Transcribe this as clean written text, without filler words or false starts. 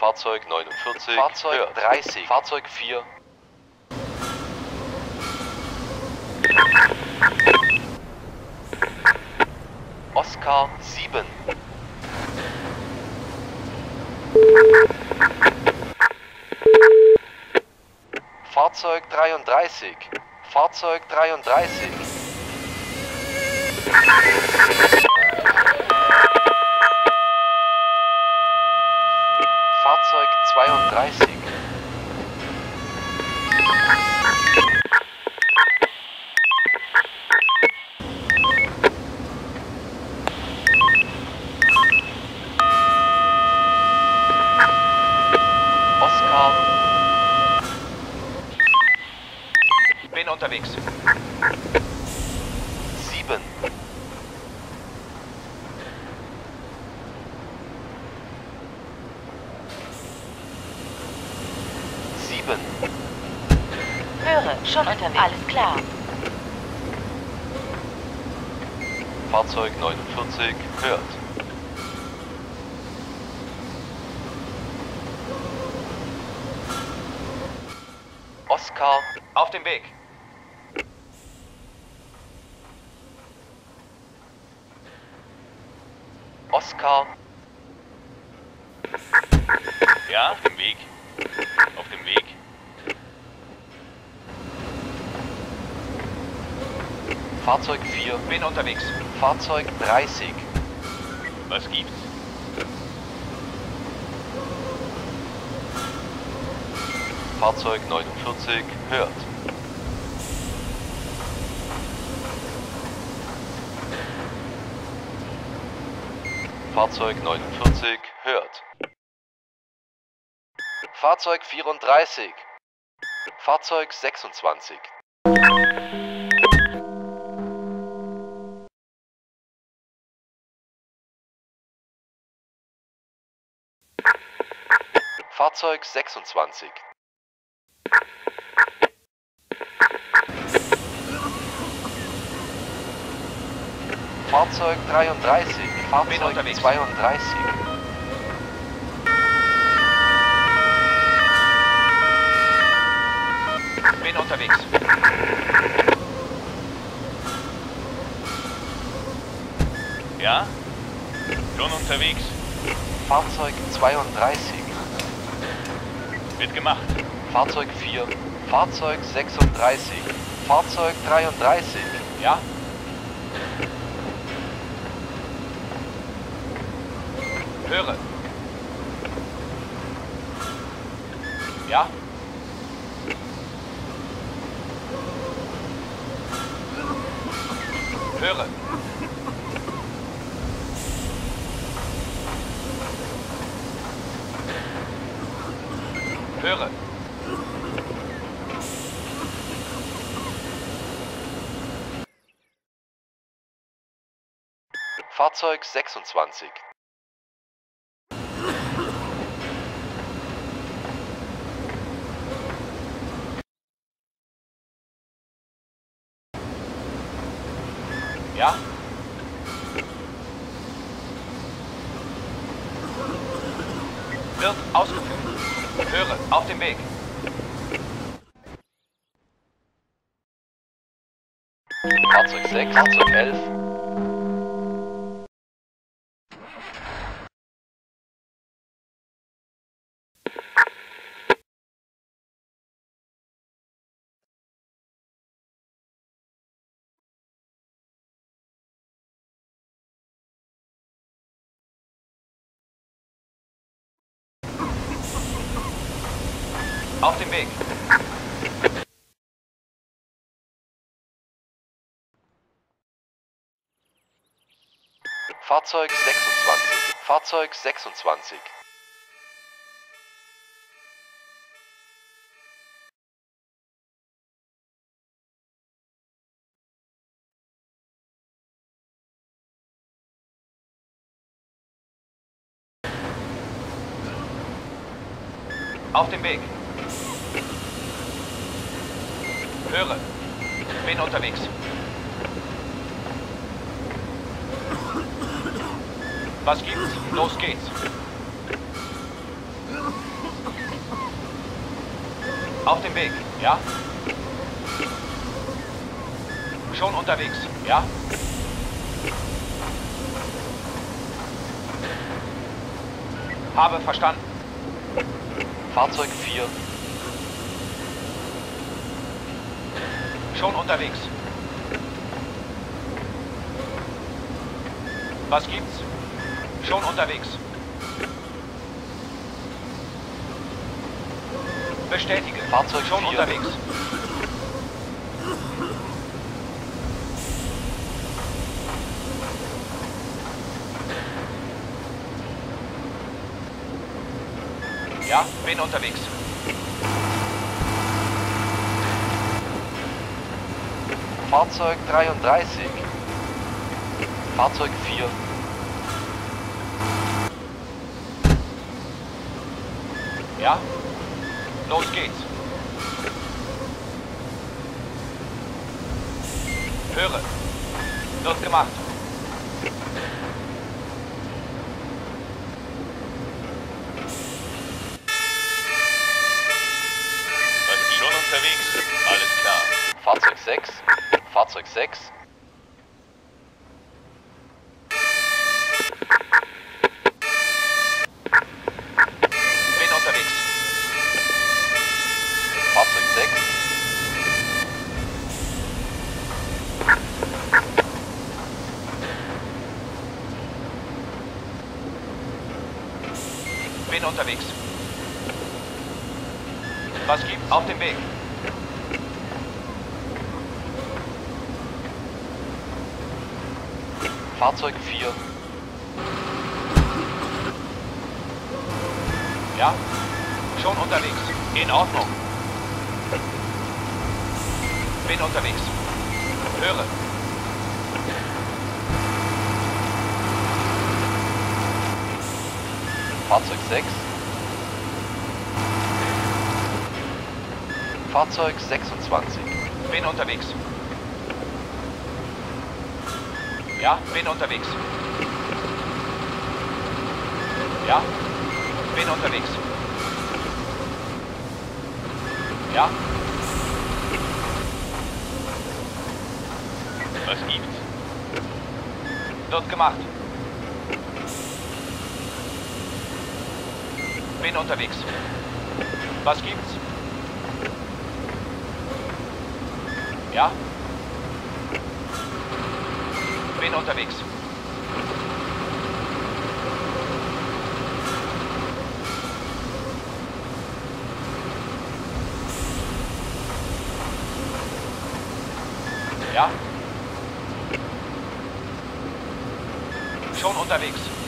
Fahrzeug 49, Fahrzeug hört. 30, Fahrzeug 4. Oscar 7, Fahrzeug 33, Fahrzeug 33, Fahrzeug 32, Oscar, Bin unterwegs. 7, Höre, schon unterwegs. Alles klar. Fahrzeug 49, hört. Oscar, Auf dem Weg. Oscar, Ja, auf dem Weg. Auf dem Weg. Fahrzeug 4, Bin unterwegs. Fahrzeug 30, Was gibt's? Fahrzeug 49, hört. Fahrzeug 49, hört. Fahrzeug 34, Fahrzeug 26, Fahrzeug 26, Fahrzeug 33, Fahrzeug unterwegs. 32, Bin unterwegs. Ja? Schon unterwegs. Fahrzeug 32, Wird gemacht. Fahrzeug 4, Fahrzeug 36, Fahrzeug 33, Ja? Höre. Ja? Höre. Höre. Fahrzeug 26, Ja? Wird ausgeführt. Höre. Auf dem Weg. Fahrzeug 6, Fahrzeug 11, Auf dem Weg. Fahrzeug 26, Fahrzeug 26, Auf dem Weg. Höre. Bin unterwegs. Was gibt's? Los geht's. Auf dem Weg, ja? Schon unterwegs, ja? Habe verstanden. Fahrzeug 4, Schon unterwegs. Was gibt's? Schon unterwegs. Bestätige. Fahrzeug Schon 4. unterwegs. Ja, bin unterwegs. Fahrzeug 33, Fahrzeug 4, Ja? Los geht's. Höre. Wird gemacht. Was gibt? Schon unterwegs. Alles klar. Fahrzeug 6, Fahrzeug 6, Bin unterwegs. Fahrzeug 6, Bin unterwegs. Was gibt's? Auf dem Weg. Fahrzeug 4, Ja? Schon unterwegs. In Ordnung. Bin unterwegs. Höre. Fahrzeug 6, Fahrzeug 26, Bin unterwegs. Ja, bin unterwegs. Ja, bin unterwegs. Ja, Was gibt's? wird gemacht. Bin unterwegs. Was gibt's? Ja? Bin unterwegs. Ja? Schon unterwegs.